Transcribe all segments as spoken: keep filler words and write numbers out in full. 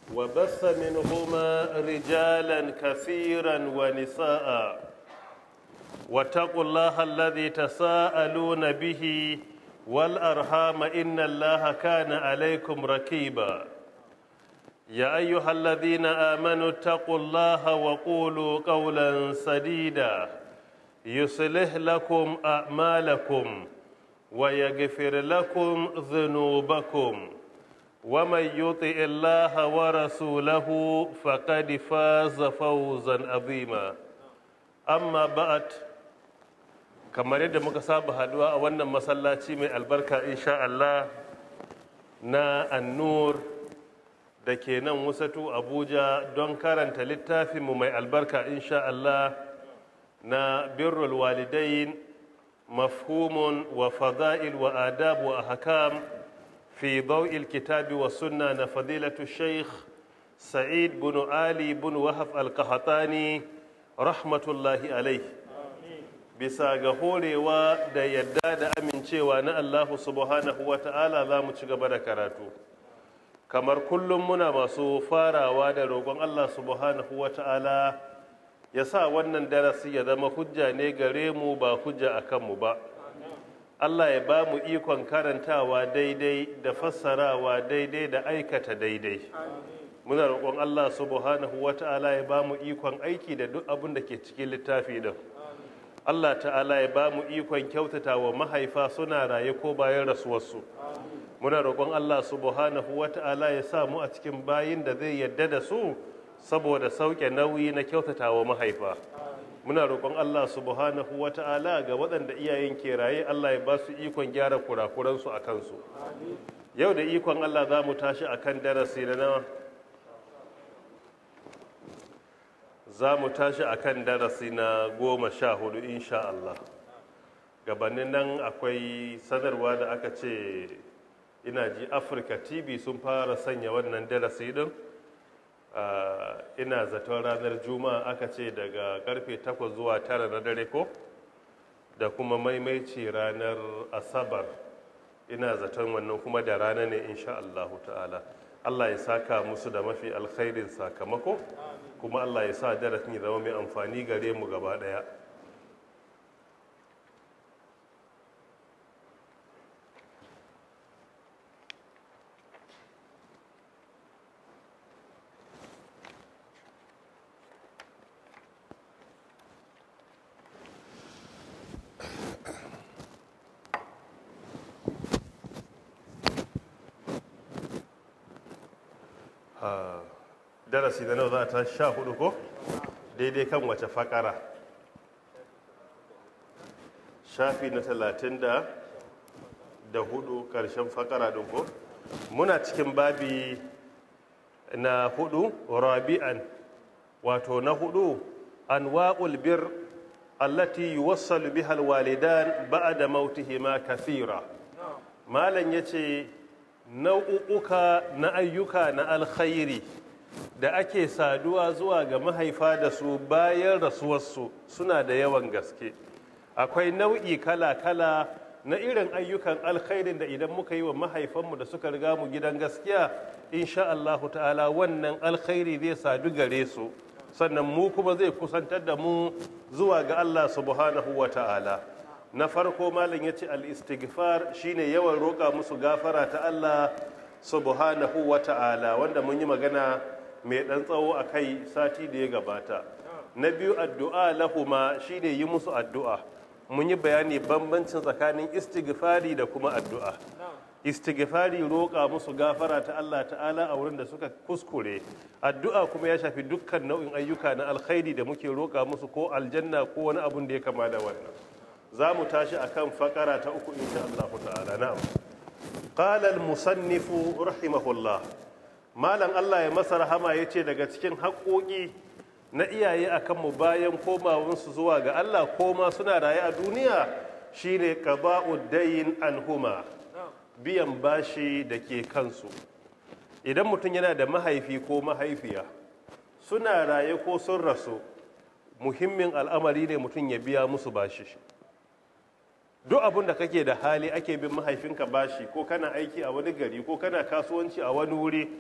وبث منهما رجالا كثيرا ونساء واتقوا الله الذي تساءلون به والأرحام إن الله كان عليكم رقيبا يا أيها الذين آمنوا اتقوا الله وقولوا قولا سديدا يصلح لكم أعمالكم ويغفر لكم ذنوبكم ومن يطع الله ورسوله فقد فاز فوزا عظيما أما بعد kamar yadda muka saba haduwa a wannan masallaci mai albarka insha Allah na annur da ke nan wasatu Abuja don karanta littafinmu mai albarka insha Allah na birrul walidain mafhumun wa fada'il wa adab wa ahkam fi daw'il kitabi wa sunna na fadilatu Sheikh Sa'id bin Ali bin Wahab al-Qahtani rahmatullahi alayhi bisa ga horewa da yadda da amincewa na Allah subhanahu wa ta'ala za mu ci gaba da karatu kamar kullum muna masu farawa da roƙon Allah subhanahu wa ta'ala ya sa wannan darasi ya zama hujja ne gare mu ba hujja a kanmu ba Allah ya ba mu ikon karantawa daidai da fassarawa daidai da aikata daidai muna roƙon Allah subhanahu wa ta'ala ya ba mu ikon aiki da duk abin da ke cikin littafi din Allah ta'ala ya ba mu ikon kyautata wa mahaifa suna raye ko bayan rasuwarsu muna roƙon Allah subhanahu wa ta'ala ya sa mu a cikin bayin da zai yadda da su saboda sauke nauyi na kyautata wa mahaifa muna roƙon Allah subhanahu wa ta'ala ga waɗanda iyayen ke raye Allah ya ba su ikon gyara kurakuransu a kansu yau da ikon Allah za mu tashi a kan darasi na nawa za mu tashi a kan darasi na goma sha hudu insha Allah gabanin nan akwai sanarwa da aka ce ina ji Africa T V sun fara sanya wannan darasi din ina zaton ranar juma'a aka ce daga karfe takwas zuwa tara na dare ko da kuma maimaici ranar asabar ina zaton wannan kuma da rana ne insha Allah ta'ala Allah ya saka musu da mafi alkhairin sakamako kuma Allah ya sa darasin ya zama mai amfani gare mu gaba daya darasi da nawa za ta sha hudu ko daidai kan wace fakara shafi na talatin da da hudu karshen fakara din ko muna cikin babi na hudu rabi'an wato na hudu anwa'ul bir allati yuwassalu biha alwalidan ba'da mautihima kathira malan yace nau'uka na ayyuka na alkhairi da ake saduwa zuwa ga mahaifa da su bayan rasuwarsu suna da yawan gaske akwai nau'i kala-kala na irin ayyukan alkhairin da idan muka yi wa mahaifanmu da suka riga mu gidan gaskiya insha Allah ta'ala wannan alkhairi zai sadu gare su sannan mu kuma zai kusantar da mu zuwa ga Allah subhanahu wa ta'ala na farko malam ya ce al-istighfar shine yawan roƙa musu gafara ta Allah subhanahu wa ta'ala wanda mun yi magana mai ɗan tsawo a kai sati da ya gabata na biyu addu'a lahuma shine yi musu addu'a mun yi bayani bambancin tsakanin istighfari da kuma addu'a istighfari roƙa musu gafara ta Allah ta'ala a wurin da suka kuskure addu'a kuma ya shafi dukkan nau'in ayyuka na alkhairi da muke roƙa musu ko aljanna ko wani abun da ya kama da wannan za mu tashi akan fakara ta uku insha Allah ta'ala na'am qala al-musannifu rahimahullah malam Allah ya masa rahama yace daga cikin haƙoƙi na iyaye akan mu bayan komawansu zuwa ga Allah koma suna raye a duniya shine qada'ud dayn anhuma biyan bashi da ke kansu idan mutum yana da mahaifi ko mahaifiya suna raye ko sun rasu muhimmin al'amari ne mutum ya biya musu bashi duk abin da kake da hali ake bin mahaifinka bashi ko kana aiki a wani gari ko kana kasuwanci a wani wuri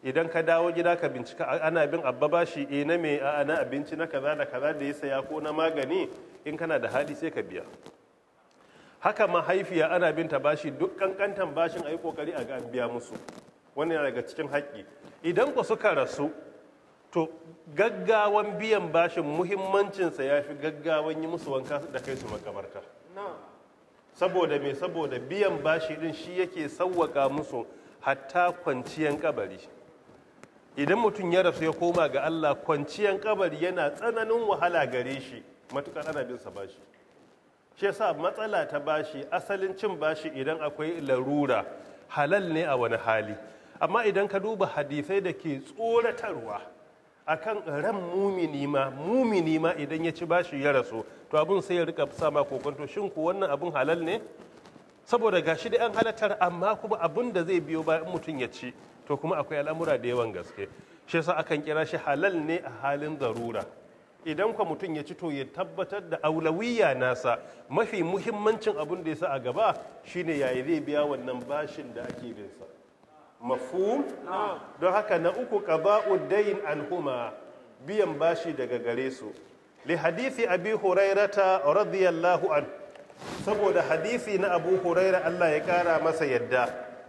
idan ka dawo gida ka bincika ana bin abba bashi eh na me a na abinci na kaza da kaza da ya saya ko na magani, in kana da hali sai ka biya. Haka mahaifiya ana bin ta bashi, duk kankantan bashin ayi kokari a ga an biya musu, wannan daga cikin haƙƙi. Idan ku suka rasu, to gaggawan biyan bashin muhimmancinsa ya fi gaggawan yi musu wanka da kai su makabarta. Saboda me? Saboda biyan bashi din shi yake sauwaka musu hatta kwanciyan kabari. Idan mutum ya rasu ya koma ga Allah, kwanciyan kabari yana tsananin wahala gare shi matukar ana bin sa bashi. Shi yasa matsala ta bashi, asalin cin bashi idan akwai larura halal ne a wani hali, amma idan ka duba hadisai da ke tsoratarwa akan ran mumini ma mumini ma idan ya ci bashi ya rasu, to abun sai ya rika sama kokonto, shin ku wannan abun halal ne? Saboda gashi da an halatar, amma kuma abun da zai biyo bayan mutum ya ci, to kuma akwai al'amura da yawan gaske. Shi yasa akan kira shi halal ne a halin zarura. Idan kwa mutum ya ci, to ya tabbatar da aulawiyya nasa, mafi muhimmancin abun da ya sa a gaba shine yayi zai biya wannan bashin da ake bin sa. Mafhum? Don haka na uku qada'ud dayn anhuma, biyan bashi daga gare su. Li hadisi abi hurairata radiyallahu an, saboda hadisi na abu huraira Allah ya kara masa yadda.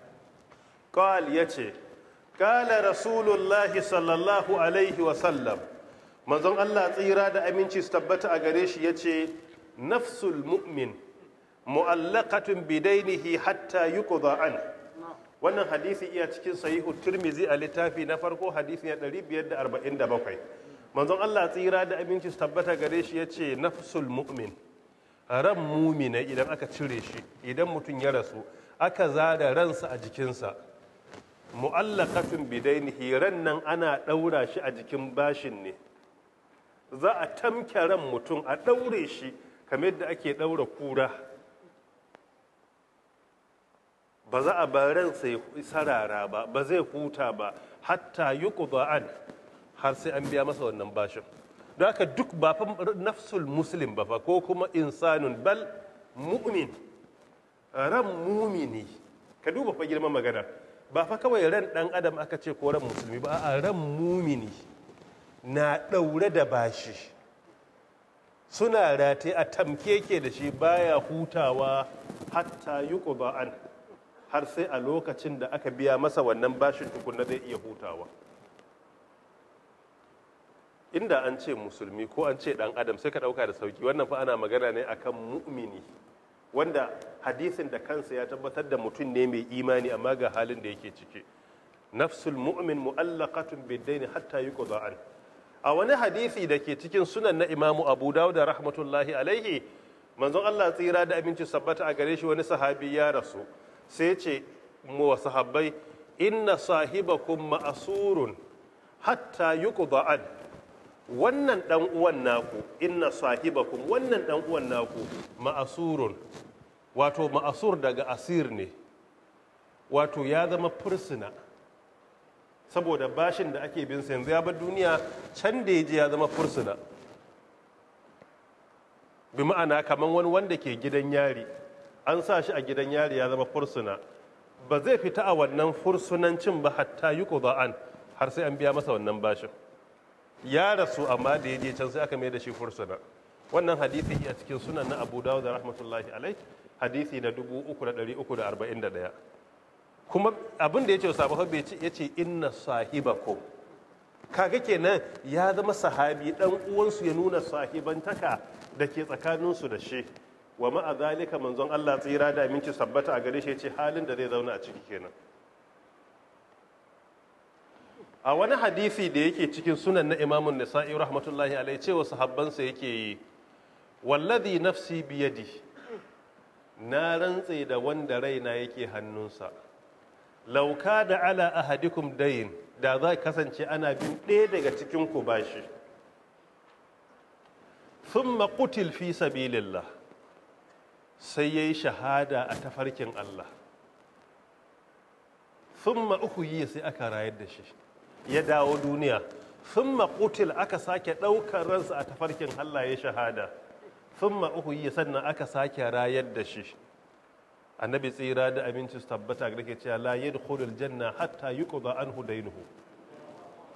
Qal yace qala rasulullahi sallallahu alaihi wa sallam, manzon Allah tsira da aminci su tabbata a gare shi yace nafsul mu'min mu'allaqatun bidainihi hatta yuqda an. Wannan hadisi iya cikin sahihu Tirmizi a littafi na farko, hadisi na ɗari biyar da arba'in da bakwai. Manzon Allah tsira da aminci su tabbata gare shi yace nafsul mu'min, ran mumina idan aka cire shi, idan mutum ya rasu aka zara ransa a jikinsa, mu'allaqatun bidainihi, ran nan ana daura shi a jikin bashin ne. Za a tamke ran mutum a daure shi kamar yadda ake daura kura, ba za a bar ransa ya sarara ba, ba zai huta ba, hatta yuqda an, har sai an biya masa wannan bashin. Don haka duk ba fa nafsul muslim ba fa, ko kuma insanun, bal mu'min, ran mumini. Ka duba fa girman magana, ba fa kawai ran dan adam aka ce ko ran musulmi ba, a ran mumini na daure da bashi, suna rataye a tamkeke da shi, baya hutawa hatta yuqda an, har sai a lokacin da aka biya masa wannan bashin tukunna zai iya hutawa. Inda an ce musulmi ko an ce dan adam sai ka dauka da sauki, wannan fa ana magana ne akan mu'mini, wanda hadisin da kansa ya tabbatar da mutum ne mai imani, amma ga halin da yake ciki. Nafsul mu'min mu'allaqatun bid-dayn hatta yuqda an. A wani hadisi da ke cikin sunan na Imamu Abu Dawud rahmatullahi alaihi, manzon Allah tsira da aminci sabbata a gare shi, wani sahabi ya rasu, sai ce mu wa sahabbai, inna sahibakum ma'asurun hatta yuqda an. Wannan dan uwan naku, inna sahibakum, wannan dan uwan naku ma'asurun, wato ma'asur daga asir ne, wato ya zama fursuna saboda bashin da ake bin sa, yanzu ya bar duniya, can da yaje ya zama fursuna. Bi ma'ana kaman wani wanda ke gidan yari, an sa shi a gidan yari ya zama fursuna, ba zai fita a wannan fursunancin ba hatta yuqda an, har sai an biya masa wannan bashin. Ya rasu amma da ya je can sai aka mai da shi fursuna. Wannan hadisi a cikin sunan na Abu Dawud rahmatullahi alaihi, hadisi na dubu uku da ɗari uku da arba'in da ɗaya. Kuma abin da ya ce sahabbai bai ce, ya ce inna sahibakum, kaga kenan ya zama sahabi, dan uwansu, ya nuna sahibantaka da ke tsakaninsu da shi. Wa ma'a zalika manzon Allah tsira da aminci sabbata a gare shi ya ce halin da zai zauna a ciki kenan. A wani hadisi da yake cikin sunan na Imamun Nisa'i rahmatullahi alaihi, cewa sahabbansa yake yi, wallazi nafsi biyadi, na rantse da wanda raina yake hannunsa, lauka da ala ahadikum dayin, da za kasance ana bin ɗaya daga cikin ku bashi, thumma qutil fi sabilillah, sai yayi shahada a tafarkin Allah, thumma uhyi, sai aka rayar da shi, ya dawo duniya, thumma qutil, aka sake ɗaukar ransa a tafarkin Allah, ya shahada, thumma uhyi, sannan aka sake rayar da shi. Annabi tsira da aminci su tabbata ga ke cewa la yadkhulul janna hatta yuqda anhu dainuhu,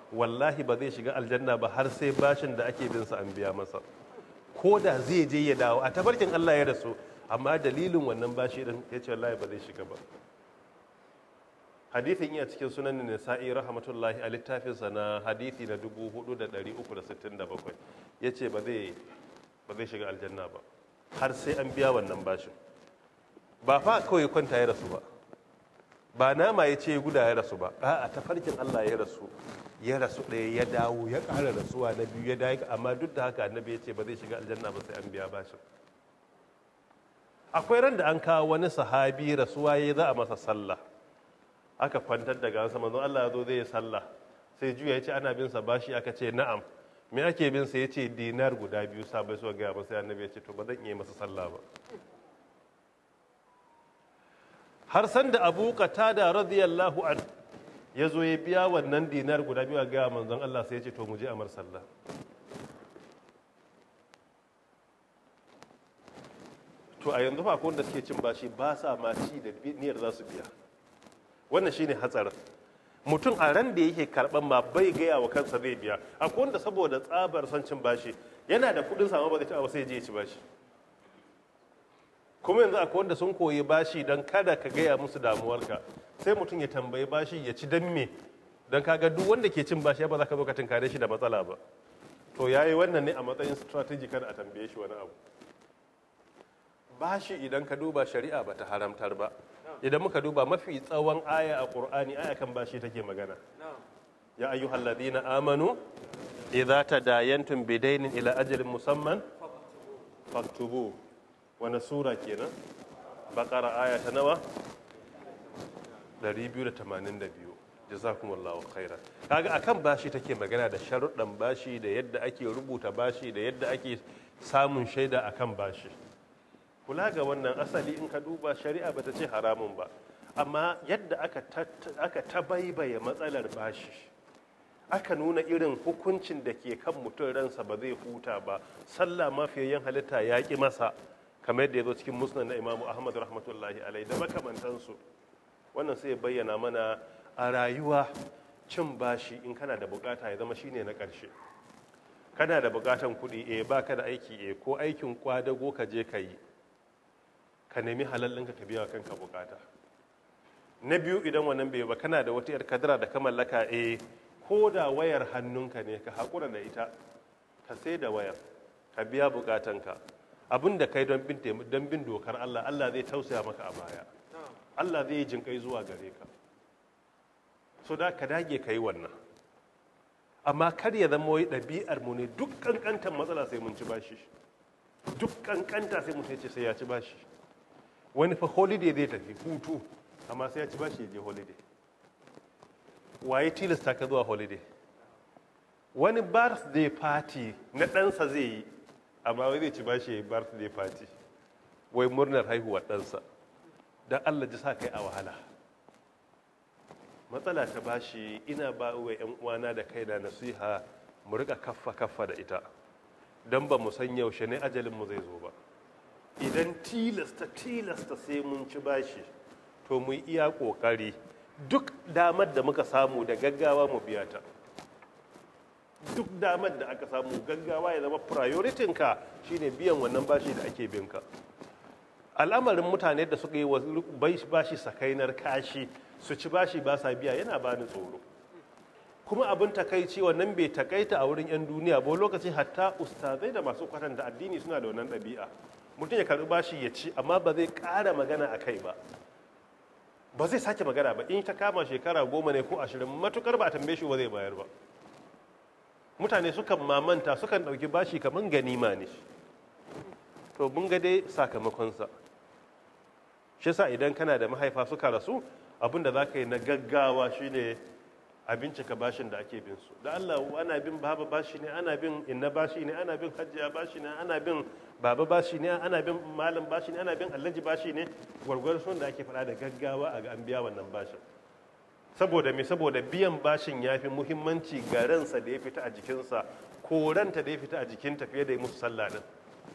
wallahi ba zai shiga aljanna ba har sai bashin da ake bin sa an biya masa, ko da zai je ya dawo a tabarkin Allah ya rasu, amma dalilin wannan bashi din ya ce wallahi ba zai shiga ba. Hadithin iya cikin sunan Nisa'i rahmatullahi a littafinsa na hadithi na dubu hudu da dari uku da sittin da bakwai, ya ce ba zai shiga aljanna ba har sai an biya wannan bashin. Ba fa kawai kwanta ya rasu ba, ba nama ya ce guda ya rasu ba, a tafarkin Allah ya rasu, ya rasu ɗaya ya dawo ya ƙara rasuwa na biyu ya dawo, amma duk da haka annabi ya ce ba zai shiga aljanna ba sai an biya bashin. Akwai ran da an kawo wani sahabi rasuwa ya za a masa sallah, aka kwantar da gansa, manzon Allah ya zo zai yi sallah, sai juya ya ce ana bin sa bashi, aka ce na'am, me ake bin sa, ya ce dinar guda biyu. Sabai suka gaya masa, annabi ya ce to ba zan iya masa sallah ba. Har san da Abu Qatada radiyallahu an ya zo ya biya wannan dinar guda biyu a gaya manzon Allah, sai ya ce to mu je a mar sallah. To a yanzu fa akwai wanda suke cin bashi ba sa ma ci da niyyar za su biya. Wannan shine hatsarin. Mutum a ran da yake karban ma bai gaya wa kansa zai biya. Akwai wanda saboda tsabar son cin bashi yana da kudin sama ba zai ci ba sai je ya ci bashi. Kuma yanzu akwai wanda sun koyi bashi don kada ka gaya musu damuwarka, sai mutum ya tambayi bashi ya ci don me, don kaga duk wanda ke cin bashi ba za ka zo ka tunkare shi da matsala ba. To yayi wannan ne a matsayin strategy kada a tambaye shi wani abu. Bashi idan ka duba shari'a bata haramtar ba. Idan muka duba mafi tsawon aya a Qur'ani, aya kan bashi take magana. Ya ayyuhal ladina amanu idza tadayantum bidaynin ila ajalin musamman faktubu. Wani sura kenan? Baqara aya ta nawa? ɗari biyu da tamanin da biyu. Jazakumullahu khairan. Kaga akan bashi take magana da sharuɗan bashi, da yadda ake rubuta bashi, da yadda ake samun shaida akan bashi. Kula ga wannan asali in ka duba shari'a bata ce haramun ba, amma yadda aka aka tabaibaye matsalar bashi, aka nuna irin hukuncin da ke kan mutum ransa ba zai huta ba, sallah mafiyayyen halitta ya ƙi masa, kamar yadda ya zo cikin musnad na Imam Ahmad rahmatullahi alaihi da makamantansu. Wannan sai ya bayyana mana a rayuwa cin bashi in kana da bukata ya zama shine na ƙarshe. Kana da bukatan kuɗi, eh baka da aiki, eh ko aikin kwadago ka je ka yi, ka nemi halal ɗinka ka biya kanka bukata. Na biyu, idan wannan bai ba, kana da wata 'yar kadara da ka mallaka, eh ko da wayar hannunka ne ka haƙura da ita, ka sai da wayar ka biya bukatanka. Abin da kai don bin dokar Allah, Allah zai tausaya maka a baya, Allah zai yi jinkai zuwa gare ka. So da ka dage ka yi wannan, amma kar ya zama wai ɗabi'ar mu ne duk kankantar matsala sai mun ci bashi, duk kankanta sai mutum ya ce sai ya ci bashi. Wani fa holiday zai tafi hutu, amma sai ya ci bashi ya je holiday. Waye tilasta ka zuwa holiday? Wani birthday party na ɗansa zai yi, amma wai zai ci bashi ya yi birthday party, wai murnar haihuwar ɗansa. Don Allah ji sa kai a wahala. Matsala ta bashi, ina ba wa 'yan uwana da kaina nasiha mu rika kaffa kaffa da ita, don ba mu san yaushe ne ajalinmu zai zo ba. Idan tilasta tilasta sai mun ci bashi, to mu iya kokari duk damar da muka samu da gaggawa mu biya ta. Duk damar da aka samu gaggawa ya zama prioritin ka shine biyan wannan bashi da ake binka. Al'amarin mutane da suka yi wa bashi sakainar kashi su ci bashi ba sa biya yana bani tsoro. Kuma abin takaici wannan bai takaita a wurin 'yan duniya ba, lokaci hatta ustazai da masu kwatanta addini suna da wannan ɗabi'a. Mutum ya karɓi bashi ya ci, amma ba zai ƙara magana a kai ba, ba zai sake magana ba. In ta kama shekara goma ne ko ashirin, matukar ba a tambaye shi ba zai bayar ba. Mutane sukan mamanta, sukan ɗauki bashi kamar ganima ne. To mun ga dai sakamakonsa. Shi sa idan kana da mahaifa suka rasu, abin da za ka yi na gaggawa shine a bincika bashin da ake bin su. Da Allah, ana bin baba bashi ne, ana bin inna bashi ne, ana bin hajjiya bashi ne, ana bin baba bashi ne, ana bin malam bashi ne, ana bin alhaji bashi ne. Gwargwar sun da ake faɗa da gaggawa a ga an biya wannan bashin. Saboda me? Saboda biyan bashin ya fi muhimmanci ga ransa da ya fita a jikinsa, ko ranta da ya fita a jikinta fiye da yi musu sallah din.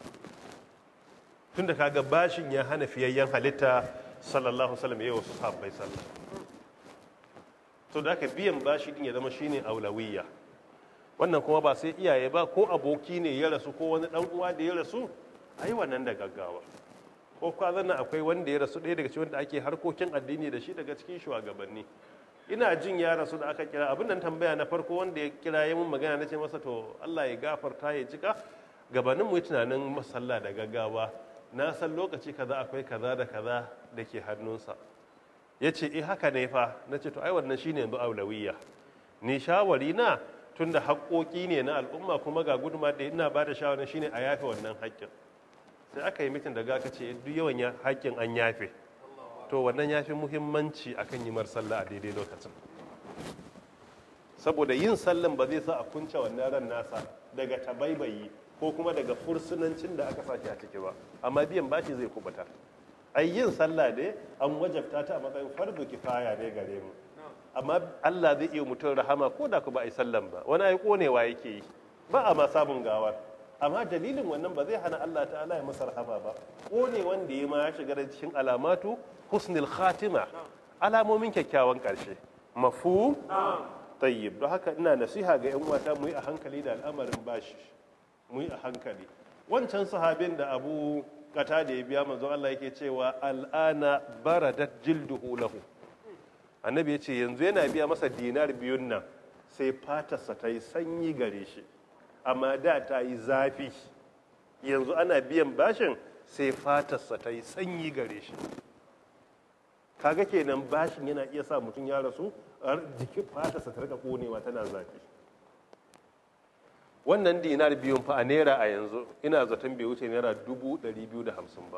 Tunda kaga bashin ya hana fiyayyen halitta sallallahu alaihi wasallam yayin wasu sahabbai sallah. to da aka biyan bashi din ya zama shine aulawiyya. Wannan kuma ba sai iyaye ba, ko aboki ne ya rasu ko wani dan uwa da ya rasu, ai wannan da gaggawa. Ko kwazan nan akwai wanda ya rasu ɗaya daga cikin wanda ake harkokin addini da shi daga cikin shugabanni. Ina jin ya rasu da aka kira abin nan tambaya na farko wanda ya kira ya mun magana na ce masa to Allah ya gafarta ya jika gabanin mu yi tunanin masalla da gaggawa, na san lokaci kaza akwai kaza da kaza da ke hannunsa. Ya ce eh haka ne fa. Na ce to ai wannan shine yanzu aulawiyya. Ni shawari na tunda haƙoƙi ne na al'umma kuma ga guduma da ina ba da shawarar shine a yafe wannan haƙƙin. Sai aka yi mitin da ga ka ce duk yawan haƙƙin an yafe, to wannan ya fi muhimmanci akan yi mar sallah a daidai lokacin, saboda yin sallan ba zai sa a kunce wannan ran nasa daga tabaibayi ko kuma daga fursunancin da aka sake a ciki ba, amma biyan bashi zai kubuta. Ai yin sallah ne an wajabta ta a matsayin fardu kifaya ne gare mu, amma Allah zai iya mutum rahama ko da ku ba a yi sallan ba. Wani ai konewa yake yi, ba a ma sabon gawar, amma dalilin wannan ba zai hana Allah ta'ala ya masa rahama ba. Kone wanda ya ma ya shiga da cikin alamatu husnul khatima, alamomin kyakkyawan karshe. Mafhum? Tayyib. Don haka ina nasiha ga yan uwata mu yi a hankali da al'amarin bashi, mu yi a hankali. Wancan sahabin da Abu Kata da ya biya manzon Allah yake cewa al'ana baradat jilduhu lahu. Annabi ya ce yanzu yana biya masa dinar biyun nan sai fatarsa ta yi sanyi gare shi, amma da ta yi zafi. Yanzu ana biyan bashin sai fatarsa ta yi sanyi gare shi. Kaga kenan bashin yana iya sa mutum ya rasu jikin fatarsa ta rika konewa tana zafi. Wannan dinar biyun fa a naira a yanzu ina zaton bai wuce naira dubu ɗari biyu da hamsin ba.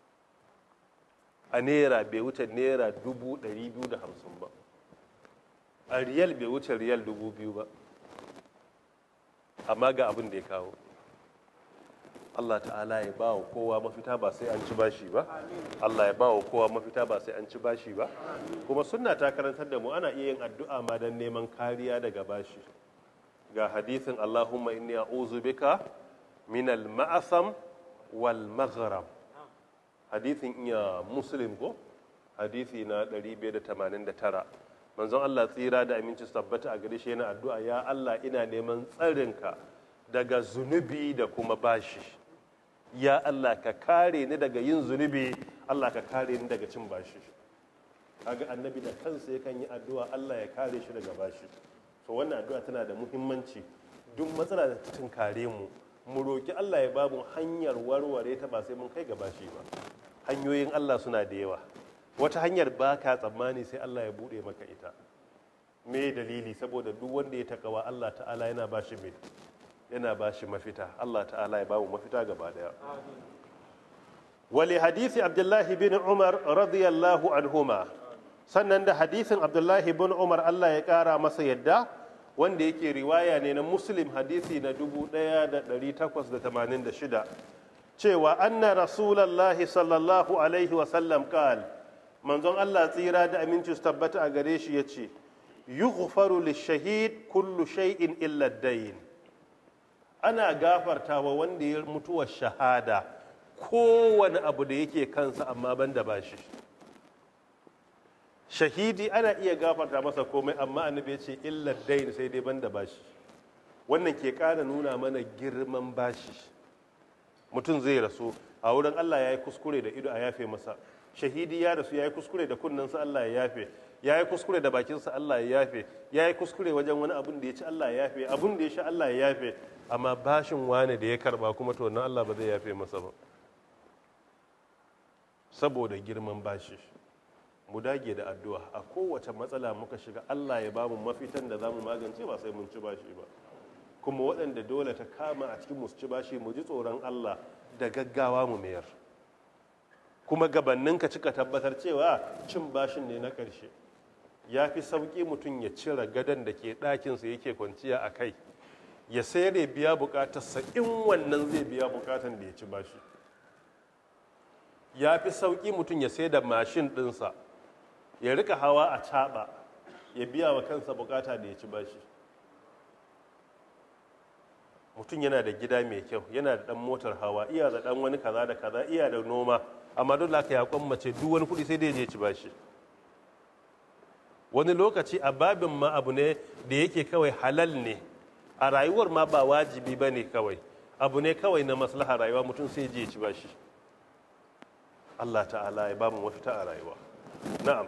A naira bai wuce naira dubu ɗari biyu da hamsin ba. A riyal bai wuce riyal dubu biyu ba. Amma ga abin da ya kawo. Allah ta'ala ya ba wa kowa mafita ba sai an ci bashi ba. Allah ya ba wa kowa mafita ba sai an ci bashi ba. Kuma sunna ta karantar da mu ana iya yin addu'a ma don neman kariya daga bashi. Ga hadithin Allahumma inni a'udhu bika min al-ma'asam wal maghrab. Hadithin iya Muslim ko hadithi na ɗari biyar da tamanin da tara. Manzon Allah tsira da aminci su tabbata a gare shi yana addu'a, ya Allah ina neman tsarinka daga zunubi da kuma bashi. Ya Allah ka kare ni daga yin zunubi, Allah ka kare ni daga cin bashi. Kaga annabi da kansa yakan yi addu'a Allah ya kare shi daga bashi. So wannan addu'a tana da muhimmanci. Duk matsala da ta tunkare mu, mu roki Allah ya bamu hanyar warware ta ba sai mun kai ga bashi ba. Hanyoyin Allah suna da yawa. Wata hanyar ba ka tsammani sai Allah ya bude maka ita. Me dalili? Saboda duk wanda ya takawa Allah ta'ala yana bashi mai yana bashi mafita. Allah ta'ala ya bamu mafita gaba daya. Wali hadisi Abdullahi bin Umar radiyallahu anhuma. Sannan da hadisin Abdullahi bin Umar Allah ya kara masa yadda, wanda yake riwaya ne na Muslim hadisi na dubu ɗaya da ɗari takwas da tamanin da shida, cewa anna rasulallahi sallallahu alaihi wasallam qal, manzon Allah tsira da aminci su tabbata a gare shi yace yughfaru lishahid kullu shay'in illa ad-dayn. Ana gafartawa wanda ya mutuwar shahada kowane abu da yake kansa amma banda bashi. Shahidi ana iya gafarta masa komai, amma annabi ya ce illa dain, sai dai banda bashi. Wannan ke ƙara nuna mana girman bashi. Mutum zai rasu a wurin Allah ya yi kuskure da ido a yafe masa. Shahidi ya rasu ya yi kuskure da kunnensa Allah ya yafe, ya yi kuskure da bakinsa Allah ya yafe, ya yi kuskure wajen wani abun da ya ci Allah ya yafe, abun da ya sha Allah ya yafe, amma bashin wani da ya karba kuma to wannan Allah ba zai yafe masa ba, saboda girman bashi. Mu dage da addu'a a kowace matsala muka shiga, Allah ya bamu mafitan da zamu magance ba sai mun ci bashi ba. Kuma waɗanda dole ta kama a cikin mu ci bashi, mu ji tsoron Allah da gaggawa mu mayar. Kuma gabannin ka cika tabbatar cewa cin bashin ne na ƙarshe. Ya fi sauƙi mutum ya cire gadon da ke ɗakinsa yake kwanciya a kai, ya sayar ya biya buƙatarsa in wannan zai biya buƙatar da ya ci bashi. Ya fi sauƙi mutum ya sayar da mashin ɗinsa, ya rika hawa a caɓa, ya biya wa kansa buƙata da ya ci bashi. Mutum yana da gida mai kyau, yana da ɗan motar hawa, iya da ɗan wani kaza da kaza, iya da noma, amma dole haka ya kwammace duk wani kuɗi sai dai je ci bashi. wani lokaci a babin ma abu ne da yake kawai halal ne a rayuwar ma ba wajibi ba ne kawai abu ne kawai na maslaha rayuwa mutum sai je ci bashi. Allah ta'ala ya ba mu mafita a rayuwa. Na'am.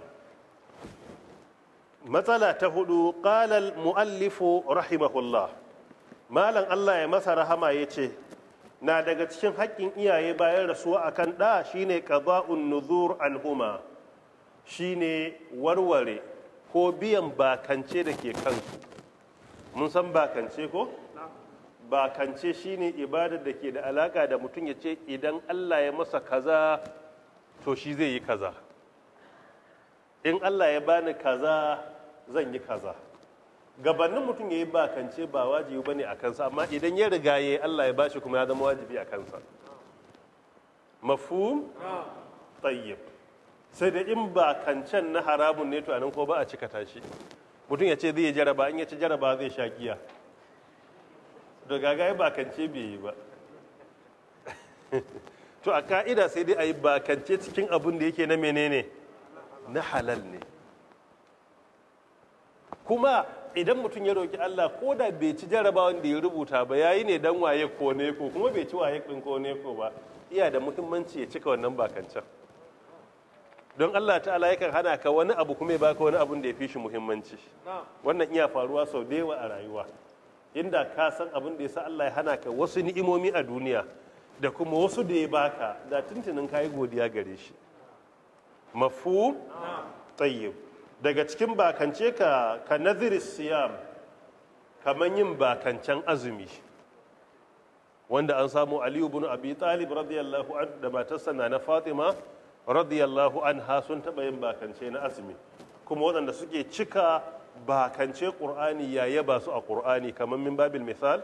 Matsala ta hudu qala al-muallifu rahimahullah. Malam Allah ya masa rahama yace na daga cikin haƙƙin iyaye bayan rasuwa akan ɗa shine qada'un nuzur anhuma, shine warware ko biyan bakance da ke kansu. Mun san bakance ko? Bakance shine ibadar da ke da alaka da mutum ya ce idan Allah ya masa kaza to shi zai yi kaza, in Allah ya bani kaza zan yi kaza. Gabanin mutum ya yi bakance ba wajibi bane a kansa, amma idan ya riga ya yi Allah ya bashi kuma ya zama wajibi a kansa. Mafhum? Tayyib. Sai da in bakancen na haramun ne to anan ko ba a cika tashi. Mutum ya ce zai jaraba, in ya ci jaraba zai sha giya, da gaga ya bakance bai yi ba. To a ka'ida sai dai a yi bakance cikin abin da yake na menene na halal ne. Kuma idan mutum ya roki Allah ko da bai ci jarabawan da ya rubuta ba yayi ne dan waye ko ne ko kuma bai ci waye din ko ne ko ba, iya da muhimmanci ya cika wannan bakancen. Don Allah ta'ala yakan hana ka wani abu kuma ya baka wani abun da ya fi shi muhimmanci. Wannan iya faruwa sau da yawa a rayuwa. Inda ka san abin da ya sa Allah ya hana ka wasu ni'imomi a duniya da kuma wasu da ya baka, da tuntunin ka yi godiya gare shi. Mafhum? Tayyib. Daga cikin bakance ka ka naziris siyam, kamar yin bakancen azumi, wanda an samu Aliyu ibn Abi Talib radiyallahu anhu da matarsa na Fatima radiyallahu anha sun taɓa yin bakance na azumi. Kuma waɗanda suke cika bakance ƙur'ani ya yaba su a ƙur'ani, kamar min babil misal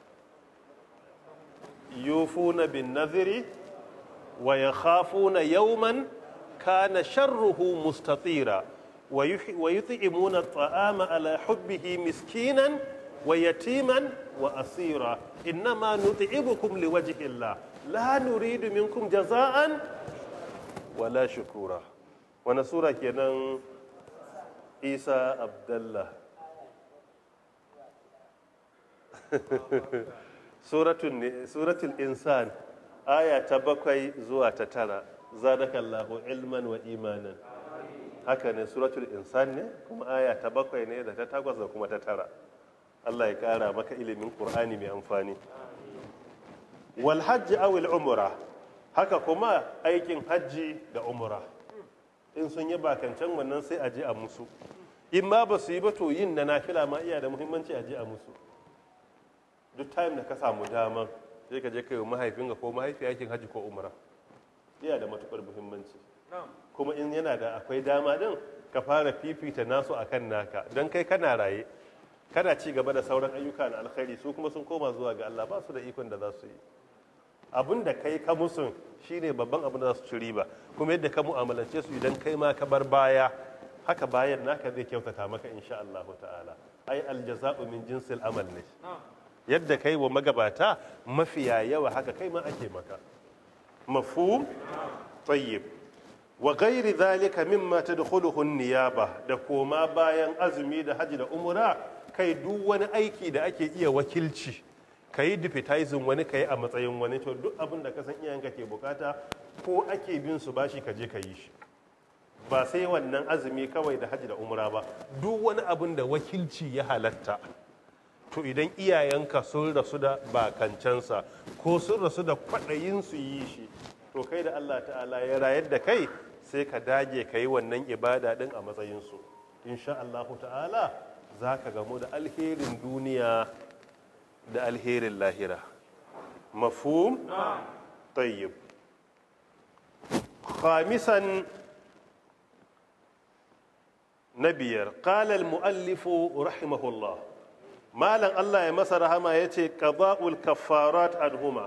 yufuna bin naziri wa yakhafuna yawman kana sharruhu mustatira wa yut'imuna at'ama ala hubbihi miskinan wa yatiman wa asira innama nut'ibukum liwajhi Allah la nuridu minkum jaza'an wala shukura. Wani sura kenan? Isa Abdallah. Suratul Insan aya ta bakwai zuwa ta tara. Zadakallahu ilman wa imanan. Haka ne, suratul Insan ne kuma aya ta bakwai ne da ta takwas da kuma ta tara. Allah ya kara maka ilimin Qur'ani mai amfani. Wal hajji aw al umra, haka kuma aikin hajji da umra. In sun yi bakancan wannan sai a je a musu, in ma ba su yi ba to yin na nafila ma iya da muhimmanci a je a musu. Duk time da ka samu daman sai ka je kai wa mahaifinka ko mahaifiya aikin hajji ko umra, iya da matukar muhimmanci. Kuma in yana da akwai dama din ka fara fifita nasu akan naka, don kai kana raye kana ci gaba da sauran ayyuka na alkhairi, su kuma sun koma zuwa ga Allah, ba su da ikon da za su yi. Abin da kai ka musun shine babban abin da za su ci riba, kuma yadda ka mu'amalance su idan kai ma ka bar baya, haka bayan naka zai kyautata maka insha Allah ta'ala. Ai aljaza'u min jinsil amal ne. Yadda kai wa magabata mafiya yawa haka kai ma ake maka. Mafhum? Tayyib. Wa ghairi dhalika mimma tadkhuluhu an-niyaba, da koma bayan azumi da haji da umra, kai duk wani aiki da ake iya wakilci, ka yi deputizing wani ka yi a matsayin wani, to duk abin da ka san iyayenka ke bukata ko ake bin su bashi ka je ka yi shi. Ba sai wannan azumi kawai da hajji da umra ba, duk wani abin da wakilci ya halatta, to idan iyayenka sun rasu da bakancansa ko sun rasu da kwaɗayin su yi shi, to kai da Allah ta'ala ya rayar da kai sai ka dage ka yi wannan ibada din a matsayinsu. Insha Allah ta'ala za ka gamu da alherin duniya da alherin lahira. Mafhum? Tayyib. Khamisan, na biyar, qala al-muallifu rahimahullah, malam Allah ya masa rahama yace qada'ul kaffarat anhuma,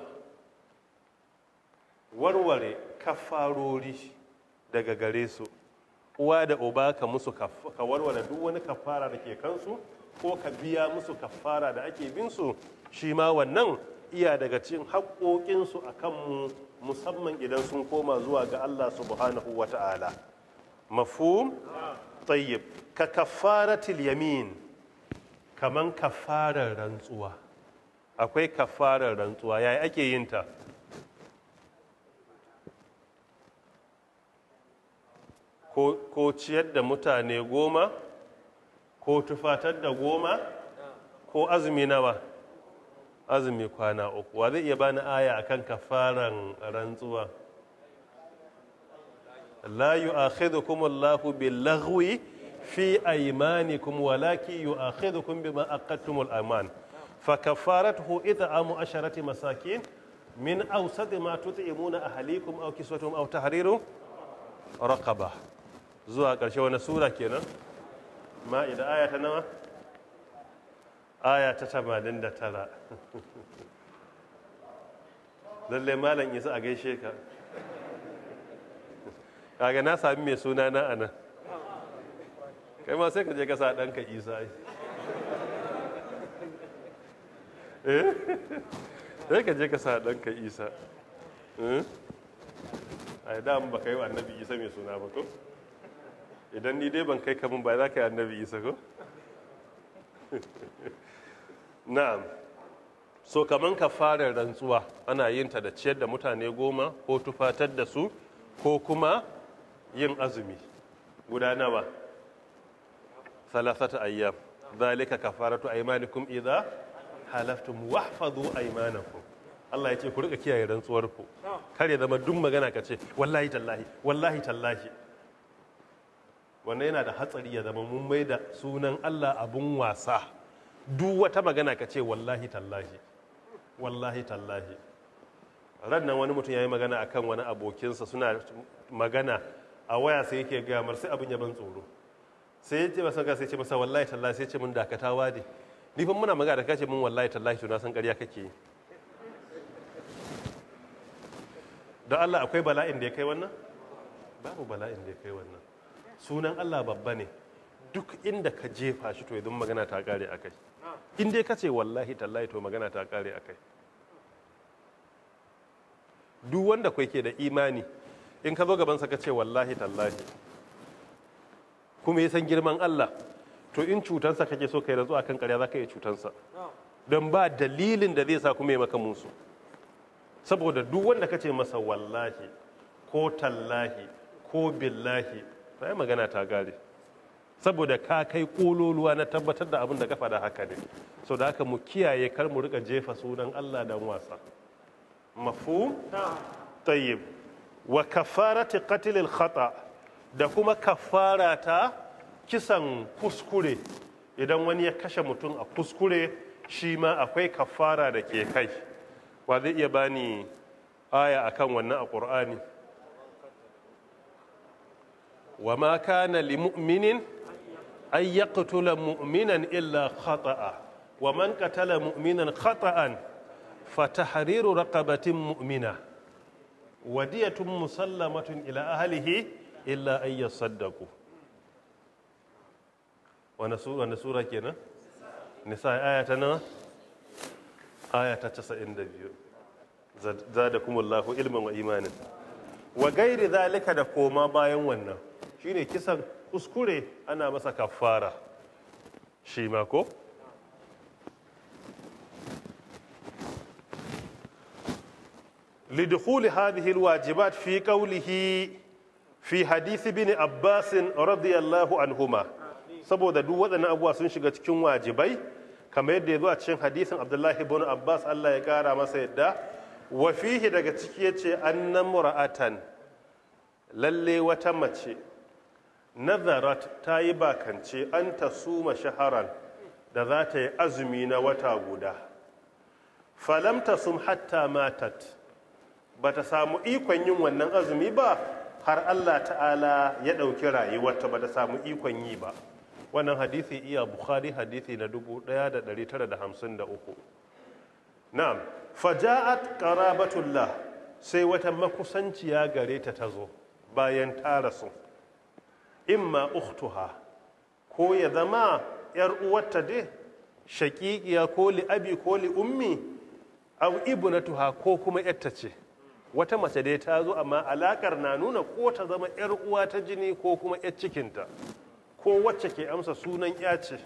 warware kafarori daga gare su. Uwa da uba ka musu ka warware duk wani kafara da ke kansu, ko ka biya musu kafara da ake bin su, shi ma wannan iya daga cikin haƙoƙinsu a kanmu, musamman idan sun koma zuwa ga Allah subhanahu wa ta'ala. Mafhum? Tayyib. ka kafaratil yamin, kaman kafarar rantsuwa. Akwai kafarar rantsuwa, yaya ake yin ta? ko, ko ciyar da mutane goma, ko tufatar da goma, ko azumi nawa? Azumi kwana uku. Wa zai iya bani aya akan kafaran rantsuwa? la yu'akhidhukum Allahu bil-laghwi fi aymanikum walakin yu'akhidhukum bima aqadtumul ayman fa kafaratuhu it'amu asharati masakin min awsati ma tut'imuna ahlikum aw kiswatuhum aw tahriru raqaba. Zuwa ƙarshe wani sura kenan? Ma'ida aya ta nawa? Aya ta tamanin da tara. Lalle malam Isa a gaishe ka. Kaga na sami mai suna na anan. Kai ma sai ka je ka sa ɗanka Isa. Eh? Sai ka je ka sa ɗanka Isa. Ai da ba kai wa annabi Isa mai suna ba ko? Idan ni dai ban kai kamun ba za ka yi annabi Isa ko? Na'am. So kaman kafarar rantsuwa ana yin ta da ciyar da mutane goma ko tufatar da su ko kuma yin azumi guda nawa? Salasata ayyam. Zalika kafaratu aymanikum idza halaftum wahfazu aymanakum. Allah ya ce ku rika kiyaye rantsuwar ku. Kar ya zama duk magana ka ce wallahi tallahi wallahi tallahi. Wannan yana da hatsari ya zama mun mai da sunan Allah abun wasa. Duk wata magana ka ce wallahi tallahi wallahi tallahi. Ran nan wani mutum ya yi magana akan wani abokinsa suna magana a waya sai yake gaya mar sai abin ya ban tsoro. Sai ya ce masa ga sai ce masa wallahi tallahi sai ce mun dakatawa ne. Ni fa muna magana da kace mun wallahi tallahi to na san ƙarya kake yi. Don Allah akwai bala'in da ya kai wannan? Babu bala'in da ya kai wannan. Sunan Allah babba ne. Duk inda ka jefa shi to idan magana ta kare akai. In dai ka ce wallahi tallahi to magana ta kare akai. Duk wanda kai ke da imani in ka zo gabansa ka ce wallahi tallahi kuma ya san girman Allah to in cutansa kake so kai rantsu akan ƙarya za ka iya cutansa don ba dalilin da zai sa kuma ya maka musu. Saboda duk wanda ka ce masa wallahi ko tallahi ko billahi sai magana ta gare. Saboda ka kai kololuwa na tabbatar da abin da ka faɗa haka ne. So da haka mu kiyaye kar mu rika jefa sunan Allah dan wasa. Mafhum? Tayyib. Wa kafarati qatl al-khata da kuma kafara ta kisan kuskure. Idan wani ya kashe mutum a kuskure shi ma akwai kafara da ke kai. Wa zai iya bani aya akan wannan a Qur'ani? Wa ma kana li mu'minin an yaqtula mu'minan illa khata'a wa man qatala mu'minan khata'an fatahriru raqabatin mu'mina wadiyatun musallamatun ila ahlihi illa an yasaddaqu. Wana sura wana sura kenan? Nisa aya ta nawa? Aya ta casa'in da biyu. Zadakumullahu ilman wa imanin. Wa gairi zalika da koma bayan wannan shine kisan kuskure ana masa kafara shi ma ko lidkhuli hadhihi alwajibat fi qawlihi fi hadith ibn Abbas radiyallahu anhuma saboda duk waɗannan abubuwa sun shiga cikin wajibai kamar yadda ya zo a cikin hadisin Abdullahi ibn Abbas Allah ya kara masa yadda wa fihi daga ciki yace anna mura'atan lalle wata mace nazarat ta yi bakance an ta suma shaharan da za ta yi azumi na wata guda falam ta sum hatta matat ba ta samu ikon yin wannan azumi ba har Allah ta'ala ya ɗauki rayuwarta ba ta samu ikon yi ba. Wannan hadisi iya Bukhari hadisi na dubu ɗaya da ɗari tara da hamsin da uku. Na'am, faja'at qarabatullah sai wata makusanciya gare ta tazo bayan ta rasu. Imma ukhtuha ko ya zama yar uwarta dai shaqiqiya ko li abi ko li ummi aw ibnatuha ko kuma yarta ce. Wata mace dai ta zo amma alakar na nuna ko ta zama yar uwa ta jini ko kuma yar cikinta ko wacce ke amsa sunan ya ce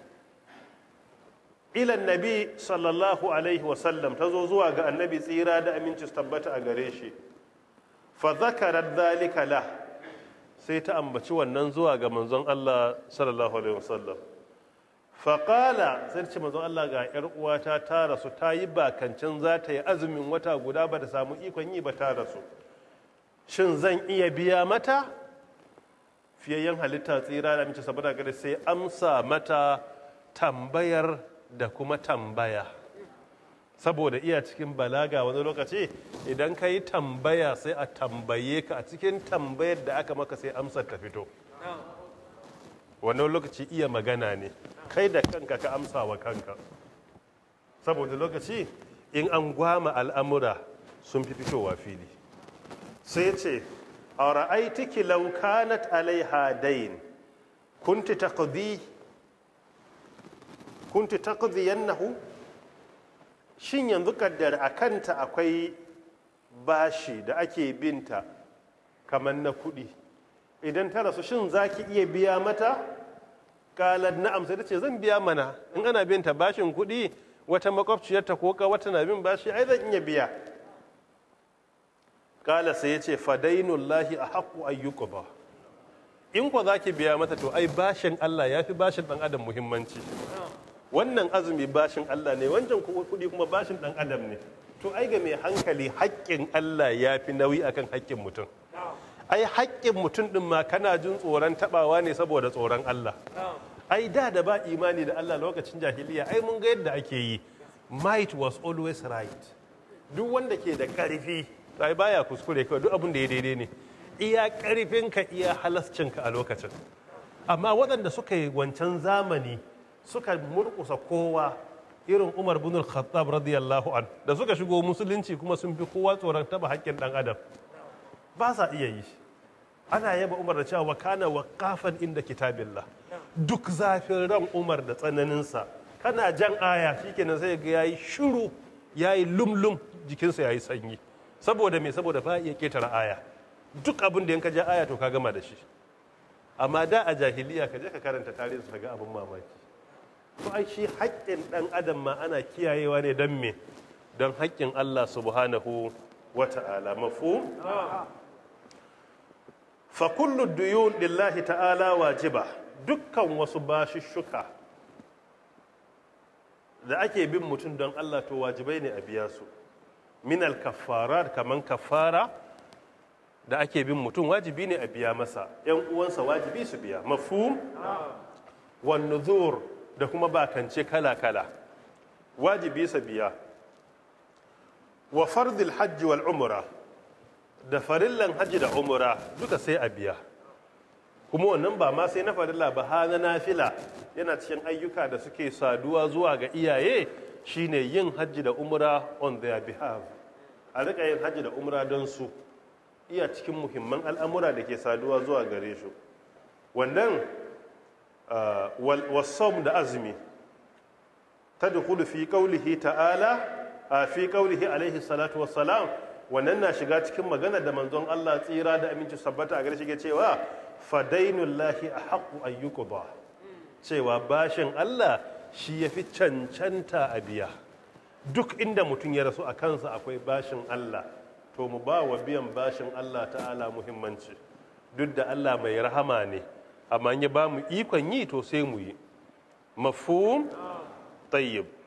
ilan nabi sallallahu alaihi wasallam ta zo zuwa ga annabi tsira da aminci su tabbata a gare shi fa zakarar zalika la sai ta ambaci wannan zuwa ga manzon Allah sallallahu alaihi wasallam fa qala sai ce manzon Allah ga yar uwata ta rasu ta yi bakancin za ta yi azumin wata guda ba da samu ikon yi ba ta rasu shin zan iya biya mata fiyayyen halitta tsira da aminci saboda gare sai amsa mata tambayar da kuma tambaya saboda iya cikin balaga wani lokaci idan ka yi tambaya sai a tambaye ka a cikin tambayar da aka maka sai amsar ta fito wani lokaci iya magana ne kai da kanka ka amsa wa kanka saboda lokaci in an gwama al'amura sun fi fitowa fili sai ce a ra'aitiki law kanat alaiha dain kunti taqdi kunti taqdiyannahu shin yanzu kaddar akanta akwai bashi da ake binta kamar na kuɗi idan ta rasu shin zaki iya biya mata qalat na'am sai tace zan biya mana in ana binta bashin kuɗi wata makwabciyarta ko ka wata na bin bashi ai zan iya biya kala sai yace fadainullahi ahqqu ayyuqba in ko zaki biya mata to ai bashin Allah yafi bashin dan adam muhimmanci wannan azumi bashin Allah ne wancan kuɗi kuma bashin ɗan adam ne to ai ga mai hankali haƙƙin Allah ya fi nauyi akan haƙƙin mutum ai haƙƙin mutum ɗin ma kana jin tsoron taɓawa ne saboda tsoron Allah ai da da ba imani da Allah lokacin jahiliya ai mun ga yadda ake yi might was always right duk wanda ke da ƙarfi ai baya kuskure kawai duk abin da ya daidai ne iya ƙarfinka iya halascinka a lokacin amma waɗanda suka yi wancan zamani suka murkusa kowa irin Umar bin al-Khattab radiyallahu an da suka shigo musulunci kuma sun fi kowa tsoron taba haƙƙin dan adam ba sa iya yi ana yaba Umar da cewa kana waqafan inda kitabillah duk zafin ran Umar da tsananin sa kana jan aya shikenan sai ga yayi shiru yayi lumlum jikinsa yayi sanyi saboda me saboda fa iya ketara aya duk abin da yanka ja aya to ka gama da shi amma da a jahiliya ka je ka karanta tarihin su ga abin mamaki to ai shi haƙƙin ɗan adam ma ana kiyayewa ne don me don haƙƙin Allah subhanahu wa ta'ala mafhum fa kullu duyun lillahi ta'ala wajiba dukkan wasu bashishshuka da ake bin mutum don Allah to wajibai ne a biya su min al kaffarat kaman kaffara da ake bin mutum wajibi ne a biya masa yan uwansa wajibi su biya mafhum wan nuzur da kuma bakance kala-kala wajibi sa biya wa fardil hajji wal umra da farillan hajji da umra duka sai a biya kuma wannan ba ma sai na farilla ba ha na nafila yana cikin ayyuka da suke saduwa zuwa ga iyaye shine yin hajji da umra on their behalf a rika yin hajji da umra don su iya cikin muhimman al'amura da ke saduwa zuwa gare shi wannan والصوم da azumi tadkhulu fi qawlihi ta'ala fi qawlihi alayhi salatu wassalam wannan na shiga cikin magana da manzon Allah tsira da aminci sabbata a gare shi ke cewa fadainullahi ahqqu an yuqda cewa bashin Allah shi yafi cancanta a biya duk inda mutum ya rasu a kansa akwai bashin Allah to mu ba wa biyan bashin Allah ta'ala muhimmanci duk da Allah mai rahama ne amma ya ba mu ikon yi to sai mu yi mafhum tayyib